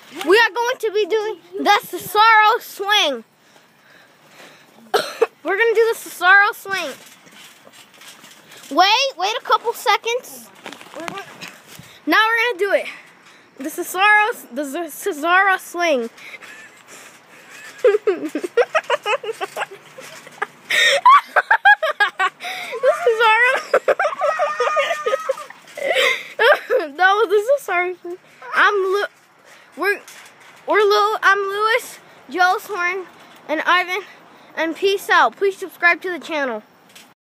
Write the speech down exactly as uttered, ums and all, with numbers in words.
We are going to be doing the Cesaro swing. We're going to do the Cesaro swing. Wait, wait a couple seconds. We're gonna, now we're going to do it. The Cesaro, the Cesaro swing. The Cesaro. That was the Cesaro swing. I'm Lu we're we're Lu I'm Lewis, Joe Horn, and Ivan. And peace out. Please subscribe to the channel.